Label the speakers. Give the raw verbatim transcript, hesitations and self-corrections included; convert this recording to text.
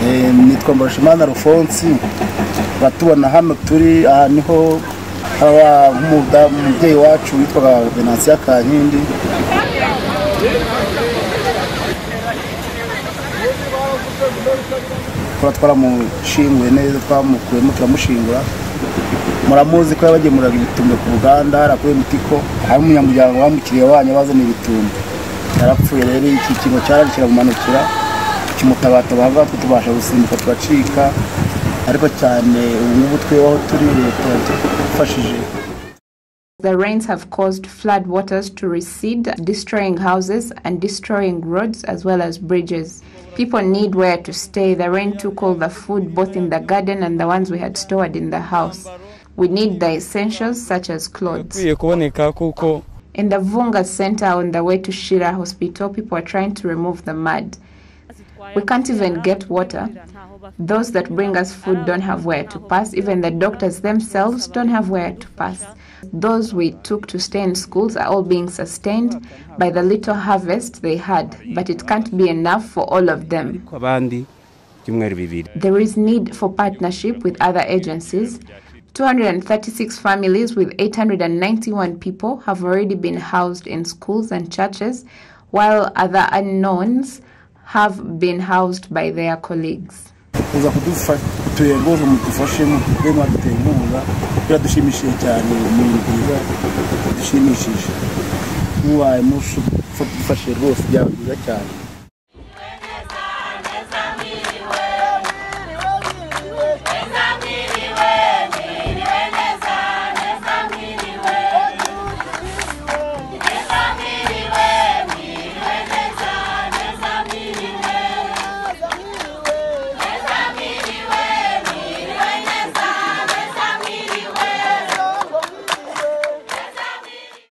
Speaker 1: nitwa Mbarushimana Alphonse batubona hano turi aha niho aba umubyeyi wacu witwa Venantia Kankindi kwa twaramushinguye neza twamukuyemo turamushingura muramuzi ko yabagemuraga ibitumbe ku Buganda harakuye Mutiko hari umunyamuryango wamukiriye wanyu bazana ibitumbe yarapfuye rero iki kintu cyaragishira mumanukira kimutabata bavuga ko tubasha gusimbuka twacika ariko cyane ubu tweho turi leta fashije.
Speaker 2: The rains have caused flood waters to recede, destroying houses and destroying roads as well as bridges. People need where to stay. The rain took all the food both in the garden and the ones we had stored in the house. We need the essentials such as clothes. In the Vunga Center on the way to Shira Hospital, people are trying to remove the mud. We can't even get water. Those that bring us food don't have where to pass. Even the doctors themselves don't have where to pass. Those we took to stay in schools are all being sustained by the little harvest they had, but it can't be enough for all of them. There is need for partnership with other agencies. two hundred thirty-six families with eight hundred ninety-one people have already been housed in schools and churches, while other unknowns have been housed by their colleagues.
Speaker 1: Biradushimishije cyane ni byiza dushimishije mubaye mushufashe rwose byabagiza cyane.